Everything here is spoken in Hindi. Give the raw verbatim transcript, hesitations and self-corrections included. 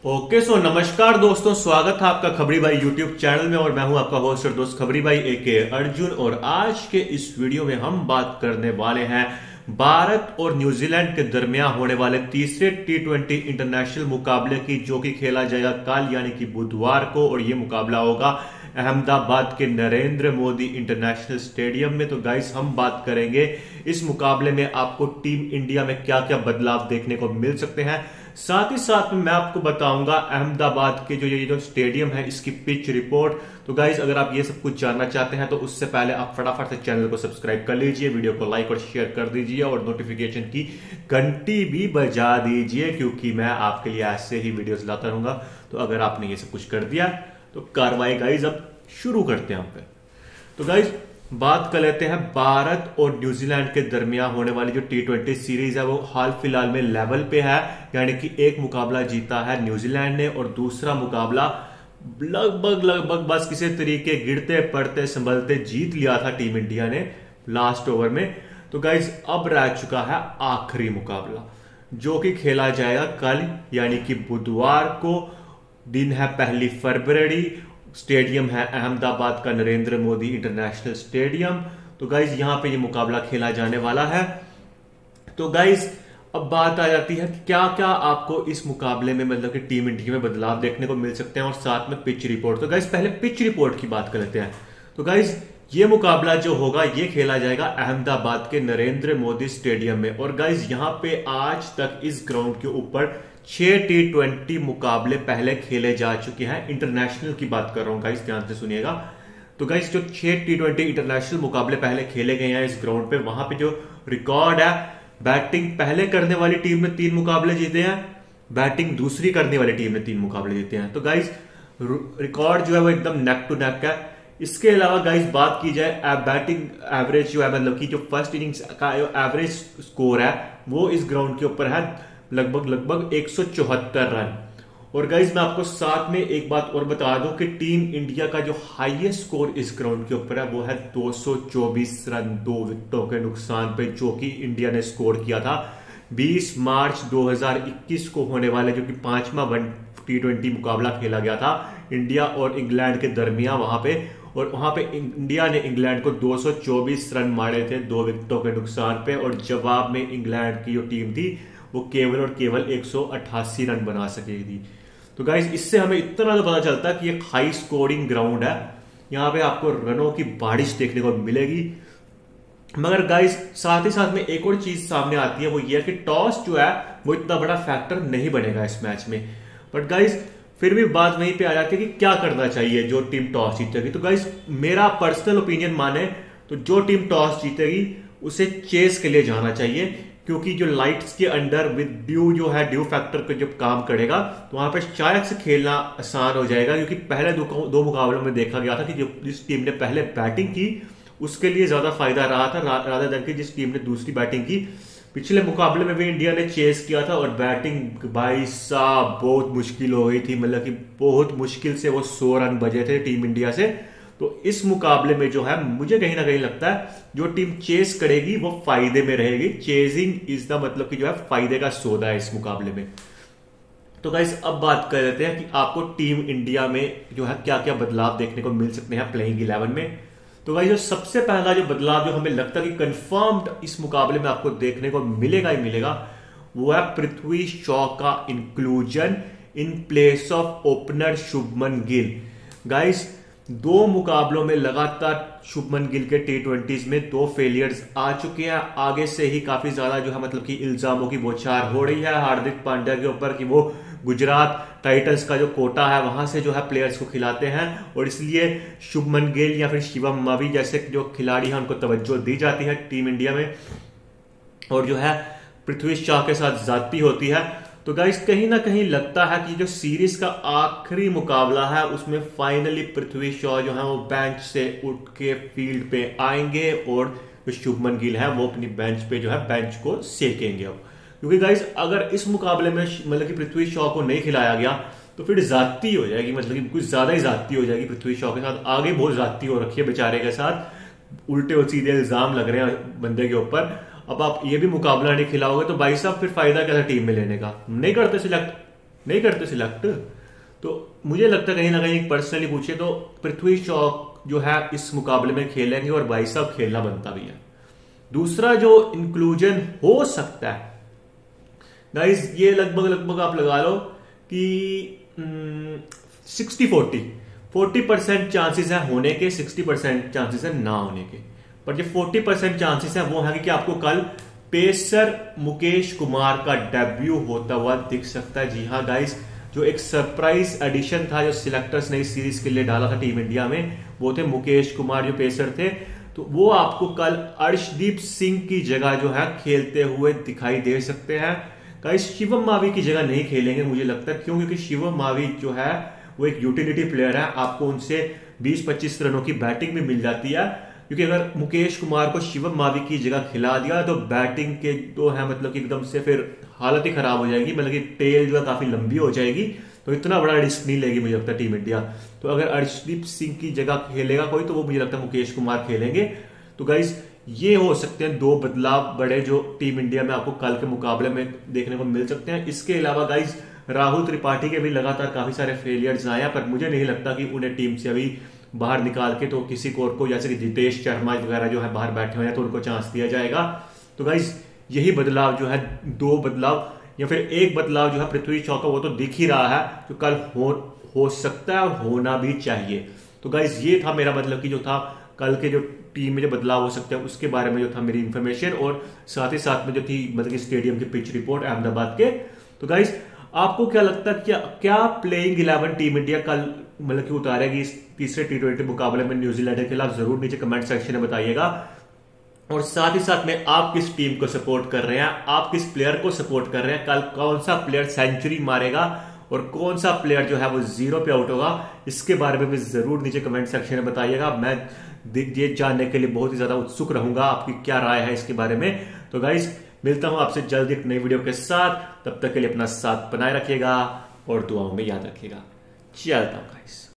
ओके सो नमस्कार दोस्तों, स्वागत है आपका खबरी भाई यूट्यूब चैनल में और मैं हूं आपका होस्ट और दोस्त खबरी भाई ए के अर्जुन। और आज के इस वीडियो में हम बात करने वाले हैं भारत और न्यूजीलैंड के दरमियान होने वाले तीसरे टी ट्वेंटी इंटरनेशनल मुकाबले की, जो कि खेला जाएगा कल यानी कि बुधवार को। और ये मुकाबला होगा अहमदाबाद के नरेंद्र मोदी इंटरनेशनल स्टेडियम में। तो गाइस, हम बात करेंगे इस मुकाबले में आपको टीम इंडिया में क्या क्या बदलाव देखने को मिल सकते हैं। साथ ही साथ में मैं आपको बताऊंगा अहमदाबाद के जो ये जो स्टेडियम है इसकी पिच रिपोर्ट। तो गाइस, अगर आप ये सब कुछ जानना चाहते हैं तो उससे पहले आप फटाफट से चैनल को सब्सक्राइब कर लीजिए, वीडियो को लाइक और शेयर कर दीजिए और नोटिफिकेशन की घंटी भी बजा दीजिए, क्योंकि मैं आपके लिए ऐसे ही वीडियोस लाता रहूंगा। तो अगर आपने ये सब कुछ कर दिया तो कार्रवाई गाइस अब शुरू करते हैं हम पे। तो गाइस, बात कर लेते हैं भारत और न्यूजीलैंड के दरमियान होने वाली जो टी ट्वेंटी सीरीज है वो हाल फिलहाल में लेवल पे है, यानी कि एक मुकाबला जीता है न्यूजीलैंड ने और दूसरा मुकाबला लगभग लगभग बस किसी तरीके गिरते पड़ते संभलते जीत लिया था टीम इंडिया ने लास्ट ओवर में। तो गाइस, अब रह चुका है आखिरी मुकाबला, जो कि खेला जाएगा कल यानी कि बुधवार को। दिन है पहली फरवरी, स्टेडियम है अहमदाबाद का नरेंद्र मोदी इंटरनेशनल स्टेडियम। तो गाइज, यहां पे ये मुकाबला खेला जाने वाला है। तो गाइज, अब बात आ जाती है कि क्या क्या आपको इस मुकाबले में मतलब कि टीम इंडिया में बदलाव देखने को मिल सकते हैं और साथ में पिच रिपोर्ट। तो गाइज, पहले पिच रिपोर्ट की बात कर लेते हैं। तो गाइज, ये मुकाबला जो होगा ये खेला जाएगा अहमदाबाद के नरेंद्र मोदी स्टेडियम में। और गाइज, यहां पे आज तक इस ग्राउंड के ऊपर छह टी ट्वेंटी मुकाबले पहले खेले जा चुके हैं। इंटरनेशनल की बात कर रहा हूं गाइस, ध्यान से सुनिएगा। तो गाइस, जो छह टी ट्वेंटी इंटरनेशनल मुकाबले पहले खेले गए हैं इस ग्राउंड पे, वहां पे जो रिकॉर्ड है, बैटिंग पहले करने वाली टीम ने तीन मुकाबले जीते हैं, बैटिंग दूसरी करने वाली टीम ने तीन मुकाबले जीते हैं। तो गाइस, रिकॉर्ड जो है वो एकदम नेक टू नेक है। इसके अलावा गाइस, बात की जाए बैटिंग एवरेज जो है, मतलब कि जो फर्स्ट इनिंग्स का एवरेज स्कोर है वो इस ग्राउंड के ऊपर है लगभग लगभग एक सौ चौहत्तर रन। और गाइज, मैं आपको साथ में एक बात और बता दूं कि टीम इंडिया का जो हाईएस्ट स्कोर इस ग्राउंड के ऊपर है वो है दो सौ चौबीस रन दो विकेटों के नुकसान पे, जो कि इंडिया ने स्कोर किया था बीस मार्च दो हज़ार इक्कीस को होने वाले जो कि पांचवा वन टी ट्वेंटी मुकाबला खेला गया था इंडिया और इंग्लैंड के दरमियान वहां पे। और वहां पे इंडिया ने इंग्लैंड को दो सौ चौबीस रन मारे थे दो विकेटों के नुकसान पे, और जवाब में इंग्लैंड की जो टीम थी वो केवल और केवल एक सौ अट्ठासी रन बना सकी थी। तो गाइस, इससे हमें इतना तो पता चलता है कि एक हाई स्कोरिंग ग्राउंड है, यहां पे आपको रनों की बारिश देखने को मिलेगी। मगर गाइस, साथ ही साथ में एक और चीज सामने आती है, वो ये कि टॉस जो है वो इतना बड़ा फैक्टर नहीं बनेगा इस मैच में। बट गाइस, फिर भी बात वहीं पे आ जाती है कि क्या करना चाहिए जो टीम टॉस जीतेगी। तो गाइस, मेरा पर्सनल ओपिनियन माने तो जो टीम टॉस जीतेगी उसे चेस के लिए जाना चाहिए, क्योंकि जो लाइट्स के अंडर विद ड्यू जो है ड्यू फैक्टर पे जब काम करेगा तो वहां पे शायद से खेलना आसान हो जाएगा। क्योंकि पहले दो, दो मुकाबलों में देखा गया था कि जो जिस टीम ने पहले बैटिंग की उसके लिए ज्यादा फायदा रहा था राधा दन की जिस टीम ने दूसरी बैटिंग की। पिछले मुकाबले में भी इंडिया ने चेस किया था और बैटिंग भाई साहब बहुत मुश्किल हो गई थी, मतलब कि बहुत मुश्किल से वो सौ रन बजे थे टीम इंडिया से। तो इस मुकाबले में जो है मुझे कहीं ना कहीं लगता है जो टीम चेस करेगी वो फायदे में रहेगी। चेजिंग इज द मतलब कि जो है फायदे का सौदा है इस मुकाबले में। तो गाइस, अब बात कर लेते हैं कि आपको टीम इंडिया में जो है क्या क्या बदलाव देखने को मिल सकते हैं प्लेइंग इलेवन में। तो गाइस, जो सबसे पहला जो बदलाव जो हमें लगता है कि कंफर्म्ड इस मुकाबले में आपको देखने को मिलेगा ही मिलेगा, वो है पृथ्वी शॉ का inclusion in place of opener Shubman Gill. Guys, दो मुकाबलों में लगातार शुभमन गिल के टी ट्वेंटीज में दो फेलियर्स आ चुके हैं। आगे से ही काफी ज्यादा जो है मतलब कि इल्जामों की बौछार हो रही है हार्दिक पांड्या के ऊपर कि वो गुजरात टाइटंस का जो कोटा है वहां से जो है प्लेयर्स को खिलाते हैं, और इसलिए शुभमन गिल या फिर शिवम मावी जैसे जो खिलाड़ी हैं उनको तवज्जो दी जाती है टीम इंडिया में, और जो है पृथ्वी शॉ के साथ जाती होती है। तो गाइस, कहीं ना कहीं लगता है कि जो सीरीज का आखिरी मुकाबला है उसमें फाइनली पृथ्वी शॉ जो है वो बेंच से उठ के फील्ड पे आएंगे और जो शुभमन गिल है वो अपनी बेंच पे जो है बेंच को सेकेंगे। अब क्योंकि गाइस, अगर इस मुकाबले में मतलब कि पृथ्वी शॉ को नहीं खिलाया गया तो फिर जाती हो जाएगी, मतलब कि कुछ ज्यादा ही जाती हो जाएगी पृथ्वी शॉ के साथ। आगे बहुत जाती हो रखी है बेचारे के साथ, उल्टे और सीधे इल्जाम लग रहे हैं बंदे के ऊपर। अब आप ये भी मुकाबला नहीं खिलाओगे तो भाई साहब फिर फायदा क्या था टीम में लेने का, नहीं करते सिलेक्ट। नहीं करते सिलेक्ट। तो मुझे लगता है कहीं ना कहीं पर्सनली पूछे तो पृथ्वी शॉ जो है इस मुकाबले में खेलेंगे और भाई साहब खेलना बनता भी है। दूसरा जो इंक्लूजन हो सकता है गाइस, ये लगभग लगभग आप लगा लो कि sixty forty forty percent chances है होने के, सिक्सटी परसेंट चांसेस है ना होने के। पर जो फोर्टी परसेंट चांसेस है वो है कि आपको कल पेसर मुकेश कुमार का डेब्यू होता हुआ दिख सकता है। जी हाँ गाइस, जो एक सरप्राइज एडिशन था जो सिलेक्टर्स ने इस सीरीज के लिए डाला था टीम इंडिया में, वो थे मुकेश कुमार जो पेसर थे। तो वो आपको कल अर्शदीप सिंह की जगह जो है खेलते हुए दिखाई दे सकते हैं। गाइस शिवम मावी की जगह नहीं खेलेंगे मुझे लगता है, क्यों? क्योंकि शिवम मावी जो है वो एक यूटिलिटी प्लेयर है, आपको उनसे बीस पच्चीस रनों की बैटिंग भी मिल जाती है। क्योंकि अगर मुकेश कुमार को शिवम मावी की जगह खिला दिया तो बैटिंग के तो है मतलब कि एकदम से फिर हालत ही खराब हो जाएगी, मतलब कि टेल जो है काफी लंबी हो जाएगी। तो इतना बड़ा रिस्क नहीं लेगी मुझे लगता है टीम इंडिया। तो अगर अर्शदीप सिंह की जगह खेलेगा कोई तो वो मुझे लगता है मुकेश कुमार खेलेंगे। तो गाइस ये हो सकते हैं दो बदलाव बड़े जो टीम इंडिया में आपको कल के मुकाबले में देखने को मिल सकते हैं। इसके अलावा गाइस राहुल त्रिपाठी के भी लगातार काफी सारे फेलियर्स आए हैं, पर मुझे नहीं लगता कि उन्हें टीम से अभी बाहर निकाल के तो किसी को को जैसे कि जितेश शर्मा वगैरह जो है बाहर बैठे हुए हैं तो उनको चांस दिया जाएगा। तो गाइस यही बदलाव जो है, दो बदलाव या फिर एक बदलाव जो है पृथ्वी शॉ का वो तो दिख ही रहा है जो कल हो हो सकता है और होना भी चाहिए। तो गाइस ये था मेरा मतलब कि जो था कल के जो टीम में जो बदलाव हो सकते हैं उसके बारे में जो था मेरी इंफॉर्मेशन, और साथ ही साथ में जो थी मतलब कि स्टेडियम की पिच रिपोर्ट अहमदाबाद के। तो गाइस आपको क्या लगता है, क्या क्या प्लेइंग इलेवन टीम इंडिया कल मतलब कि उतारेगी इस तीसरे टी ट्वेंटी मुकाबले में न्यूजीलैंड के खिलाफ? जरूर नीचे कमेंट सेक्शन में बताइएगा। और साथ ही साथ में आप किस टीम को सपोर्ट कर रहे हैं, आप किस प्लेयर को सपोर्ट कर रहे हैं, कल कौन सा प्लेयर सेंचुरी मारेगा और कौन सा प्लेयर जो है वो जीरो पे आउट होगा, इसके बारे में भी जरूर नीचे कमेंट सेक्शन में बताइएगा। मैं ये जानने के लिए बहुत ही ज्यादा उत्सुक रहूंगा आपकी क्या राय है इसके बारे में। तो गाइस मिलता हूं आपसे जल्द एक नई वीडियो के साथ, तब तक के लिए अपना साथ बनाए रखिएगा और दुआओं में याद रखिएगा। चलता हूं गाइस।